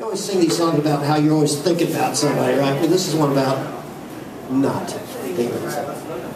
You always sing these songs about how you're always thinking about somebody, right? Well, this is one about not thinking about somebody.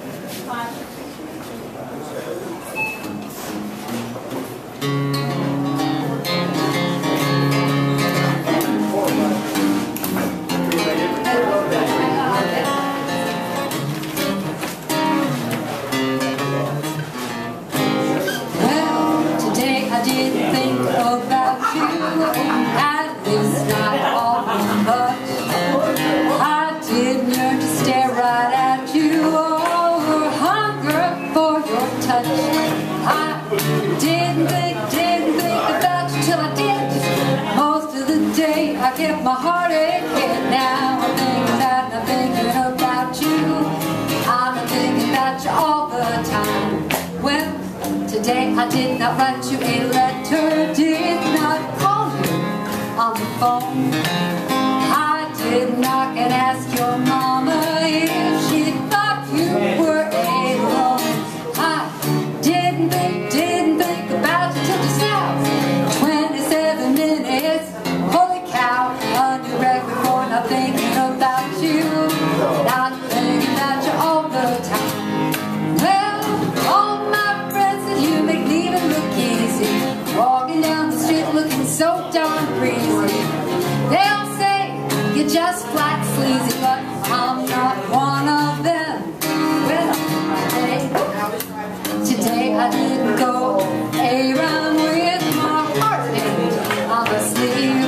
I kept my heart aching. Now I'm thinking that I'm thinking about you. I'm thinking about you all the time. Well, today I did not write you a letter, did not call you on the phone. I did knock and ask your mama if she thought you were alone. I didn't think about you till just now. 27 minutes. Not thinking about you, not thinking about you all the time. Well, all my friends said you make leaving look easy, walking down the street looking so darn breezy. They all say you're just flat sleazy, but I'm not one of them. Well, today I didn't go around with my heart on the sleeve.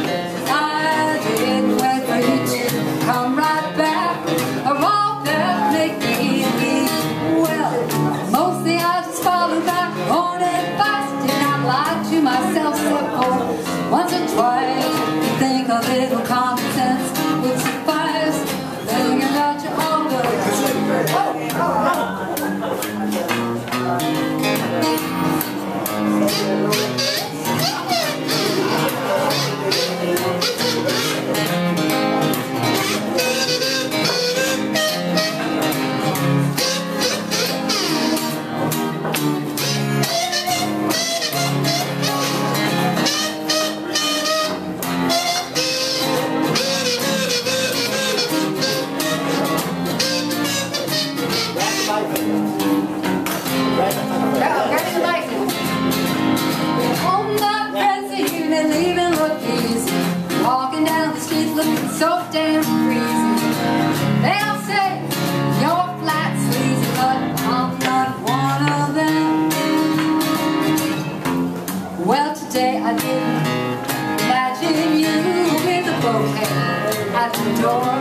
Come right back, or all that make me leave. Well, mostly I just followed my own advice. Did not lie to myself so once or twice. Think a little common sense would suffice. Thinking about you all the so damn crazy. They all say you're flat sleazy, but I'm not one of them. Well, today I didn't imagine you with a bouquet at the door.